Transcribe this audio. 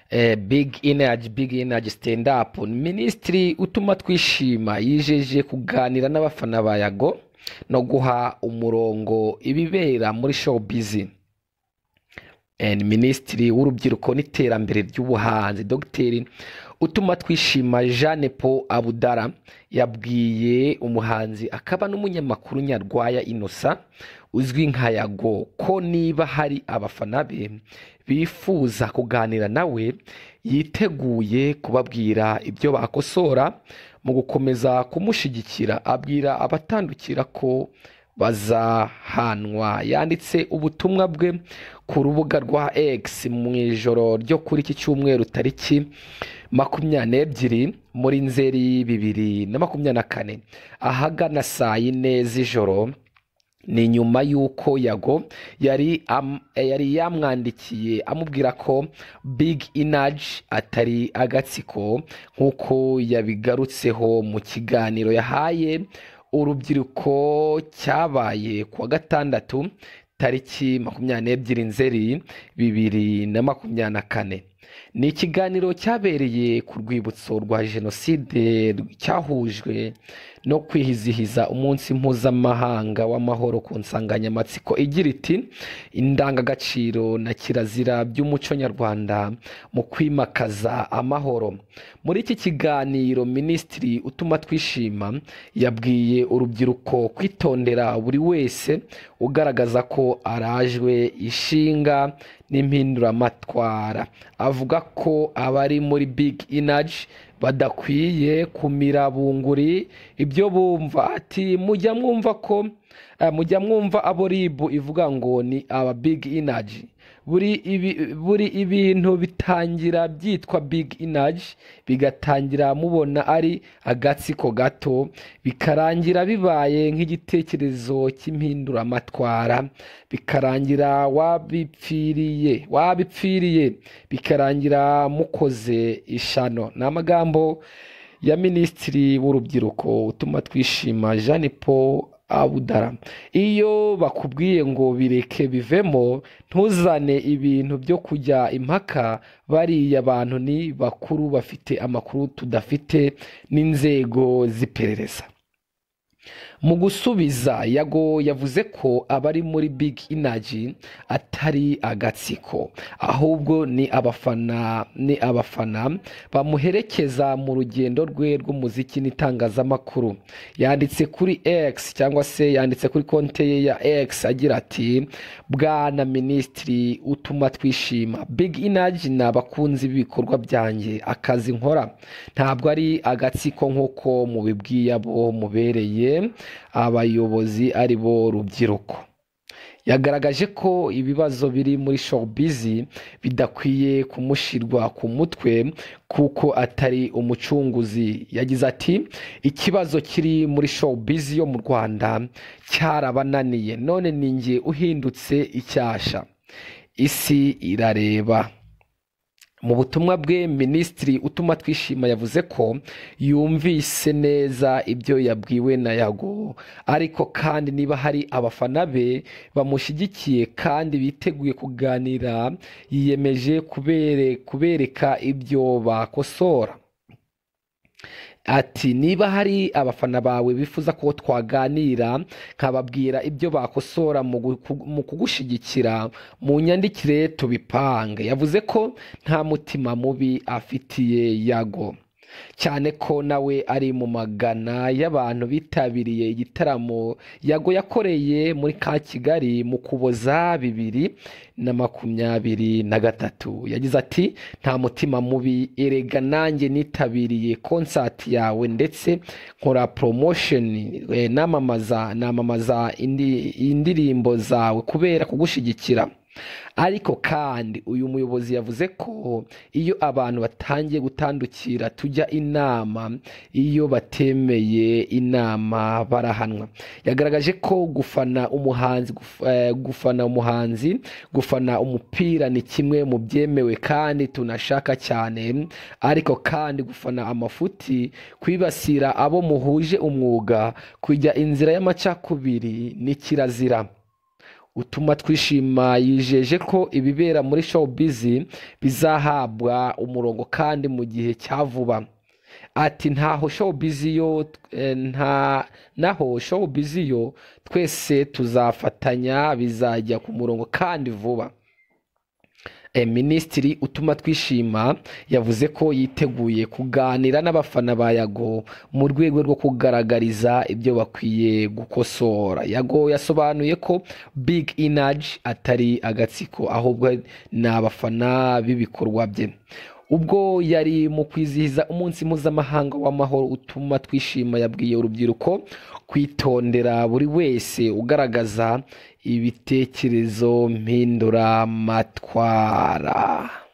Big Energy stand up. Minisitiri utuma twishima yijeje kuganira n'abafana ba Yago no guha umurongo ibibera muri showbiz. Minisitiri w'urubyiruko n'iterambere ry'ubuhanzi Dr utuma twishima Jeanne Paul Abudara yabwiye umuhanzi akaba n'umunyamakuru Nyarwaya Innocent uzwi nka Yago ko niba hari abafana be bifuza kuganira nawe yiteguye kubabwira ibyo bakosora mu gukomeza kumushigikira. Abwira abatandukira ko bazahanwa. Yanditse ubutumwa bwe ku rubuga rwa X mu ijoro ryo kuri iki cyumweru tariki 22 muri Nzeri 2024 ahagana saa 4 z'ijoro. Ni nyuma yuko Yago yari yamwandikiye amubwira ko Big Energy atari agatsiko nk'uko yabigarutseho mu kiganiro yahaye urubyiruko cyabaye kuwa gatandatu tariki 22 Nzeri 2024. Ni ikiganiro cyabereye ku rwibutso rwa Jenoside cyahujwe no kwihizihiza umunsi mpuzamahanga w'amahoro ku nsanganyamatsiko igira iti indangagaciro na kirazira by'umuco nyarwanda mu kwimakaza amahoro. Muri iki kiganiro Minisitiri utuma twishima yabwiye urubyiruko kwitondera buri wese ugaragaza ko arajwe ishinga n'impinduramatwara. Avuga ko abari muri Big Energy badakwiye kumira bunguri ibyo bumva. Ati mujya mwumva abo ribu ivuga ngo ni aba Big Energy. Buri ibintu bitangira byitwa Big Energy bigatangira mubona ari agatsiko gato bikarangira bibaye nk'igitekerezo cy'impinduramatwara bikarangira wabipfiriye bikarangira mukoze ishano. Ni amagambo ya Minisitiri w'urubyiruko utuma twishima Jeanne Paul Abudara. Iyo bakubwiye ngo bireke bivemo ntuzane ibintu byo kujya impaka, bariya abantu ni bakuru bafite amakuru tudafite n'inzego ziperereza. Mu gusubiza Yago yavuze ko abari muri Big Energy atari agatsiko ahubwo ni abafana bamuherekeza mu rugendo rwe rw'umuziki n'itangazamakuru. Yanditse kuri X cyangwa se yanditse kuri konte ye ya X agira ati Bwana Minisitiri utuma twishima, Big Energy ni abakunzi b'ibikorwa byanjye, akazi nkora ntabwo ari agatsiko nk'uko mubibwiye abo mubereye abayobozi ari bo rubyiruko. Yagaragaje ko ibibazo biri muri showbiz bidakwiye kumushirwa ku mutwe kuko atari umucunguzi. Yagize ati ikibazo kiri muri showbiz yo mu Rwanda cyarabananiye, none ninjye uhindutse icyasha, isi irareba. Mu butumwa bwe Minisitiri utuma twishima yavuze ko yumvise neza ibyo yabwiwe na Yago, ariko kandi niba hari abafana be bamushyigikiye kandi biteguye kuganira yiyemeje kubereka ibyo bakosora. Ati niba hari abafana bawe bifuza ko twaganira nkababwira ibyo bakosora mu kugushigikira mu nyandikire tubipange. Yavuze ko nta mutima mubi afitiye Yago, cyane ko nawe ari mu magana y'abantu bitabiriye igitaramo Yago yakoreye muri ka Kigali mu Kuboza 2023. Yagize ati nta mutima mubi, erega nanjye nitabiriye concert yawe ndetse nkora promotion namamaza indirimbo zawe kubera kugushigikira. Ariko kandi uyu muyobozi yavuze ko iyo abantu batangiye gutandukira tujya inama, iyo batemeye inama barahanwa. Yagaragaje ko gufana umuhanzi gufana umupira ni kimwe mu byemewe kandi tunashaka cyane, ariko kandi gufana amafuti, kwibasira abo muhuje umwuga, kujya inzira y'amacakubiri ni kirazira. utuma twishima yijeje ko ibibera muri showbiz bizahabwa umurongo kandi mu gihe cya vuba. Ati naho showbiz yo twese tuzafatanya bizajya ku murongo kandi vuba. Minisitiri utuma twishima yavuze ko yiteguye kuganira n'abafana ba Yago mu rwego rwo kugaragariza ibyo bakwiye gukosora. Yago yasobanuye ko Big Energy atari agatsiko ahubwo ni abafana b'ibikorwa bye. Ubwo yari mu kwizihiza umunsi mpuzamahanga w'amahoro, utuma twishima yabwiye urubyiruko kwitondera buri wese ugaragaza ibitekerezo mpinduramatwara.